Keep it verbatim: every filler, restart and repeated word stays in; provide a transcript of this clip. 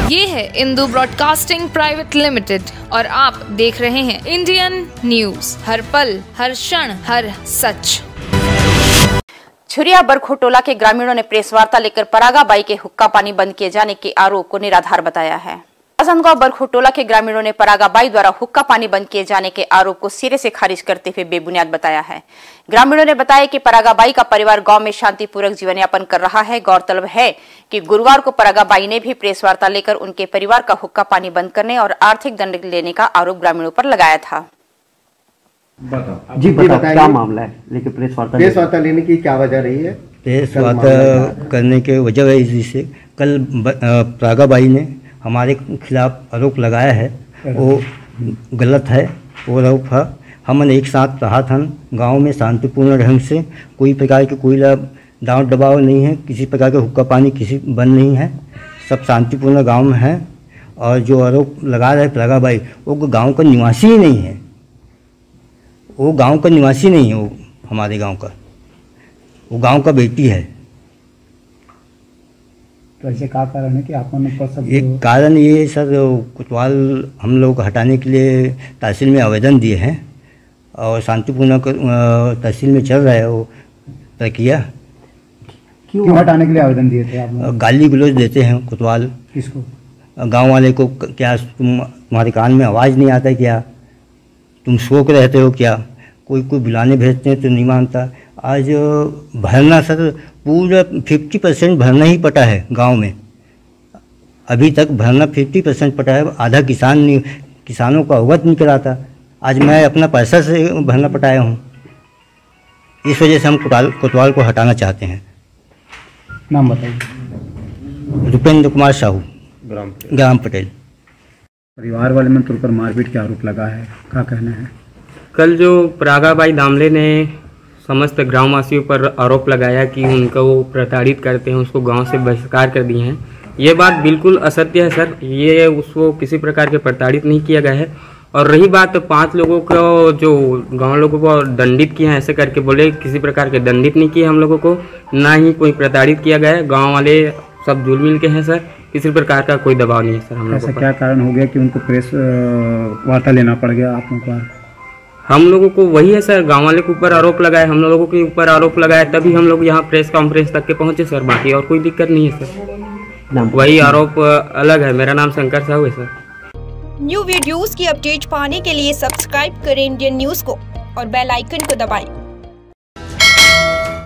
ये है Indu broadcasting private limited और आप देख रहे हैं इंडियन न्यूज, हर पल हर क्षण हर सच। छुरिया बरखोटोला के ग्रामीणों ने प्रेस वार्ता लेकर परागाबाई के हुक्का पानी बंद किए जाने के आरोप को निराधार बताया है। आजमगांव बरखोटोला के ग्रामीणों ने परागाबाई द्वारा हुक्का पानी बंद किए जाने के आरोप को सिरे से खारिज करते हुए बेबुनियाद बताया है। ग्रामीणों ने बताया कि परागाबाई का परिवार गांव में शांतिपूर्वक जीवन यापन कर रहा है। गौरतलब है कि गुरुवार को परागाबाई ने भी प्रेस वार्ता लेकर उनके परिवार का हुक्का पानी बंद करने और आर्थिक दंड लेने का आरोप ग्रामीणों पर लगाया था। बताओ जी, बताओ क्या मामला है? लेकिन प्रेस वार्ता प्रेस वार्ता लेने की क्या वजह रही है? प्रेस वार्ता करने के वजह है जिससे कल परागाबाई ने हमारे खिलाफ आरोप लगाया है, वो गलत है। वो आरोप है, हमने एक साथ रहा था गांव में शांतिपूर्ण ढंग से, कोई प्रकार की कोई दाव दबाव नहीं है, किसी प्रकार का हुक्का पानी किसी बंद नहीं है, सब शांतिपूर्ण गांव में है। और जो आरोप लगा रहे परागाबाई वो गांव का निवासी ही नहीं है, वो गांव का निवासी नहीं है, वो हमारे गांव का, वो गांव का बेटी है। तो ऐसे क्या कारण है कि आप पर सब? एक कारण ये सर, कोतवाल हम लोग हटाने के लिए तहसील में आवेदन दिए हैं और शांतिपूर्ण तहसील में चल रहा है वो प्रक्रिया। क्यों हटाने के लिए आवेदन दिए थे आप? गाली गलौज देते हैं कोतवाल। किसको? गांव वाले को। क्या तुम तुम्हारे कान में आवाज़ नहीं आता क्या? तुम सोच रहते हो क्या? कोई कोई बुलाने भेजते हैं तो नहीं मानता। आज भरना सर पूरा फिफ्टी परसेंट भरना ही पटा है गांव में, अभी तक भरना फिफ्टी परसेंट पटा है। आधा किसान नहीं, किसानों को अवगत नहीं कराता। आज मैं अपना पैसा से भरना पटाया हूँ, इस वजह से हम कोतवाल कोतवाल को हटाना चाहते हैं। नाम बताइए। रुपेंद्र कुमार साहू, ग्राम ग्राम पटेल। परिवार वाले में तुर पर मारपीट के आरोप लगा है, क्या कहना है? कल जो परागाबाई दामले ने समस्त ग्रामवासियों पर आरोप लगाया कि उनको वो प्रताड़ित करते हैं, उसको गांव से बहिष्कार कर दिए हैं, ये बात बिल्कुल असत्य है सर। ये उसको किसी प्रकार के प्रताड़ित नहीं किया गया है। और रही बात पांच लोगों को जो गांव लोगों को दंडित किए हैं ऐसे करके बोले, किसी प्रकार के दंडित नहीं किए हम लोगों को, ना ही कोई प्रताड़ित किया गया है। गाँव वाले सब जुल मिल के हैं सर, किसी प्रकार का कोई दबाव नहीं है सर हम लोगों को। ऐसा क्या कारण हो गया कि उनको प्रेस वार्ता लेना पड़ गया आप लोगों को? हम लोगों को वही है सर, गांव वाले के ऊपर आरोप लगाए, हम लोगों के ऊपर आरोप लगाया, तभी हम लोग यहाँ प्रेस कॉन्फ्रेंस तक के पहुँचे सर। बाकी और कोई दिक्कत नहीं है सर, वही आरोप अलग है। मेरा नाम शंकर साहू है सर। न्यू वीडियोस की अपडेट पाने के लिए सब्सक्राइब करें इंडियन न्यूज को और बेल आइकन को दबाएं।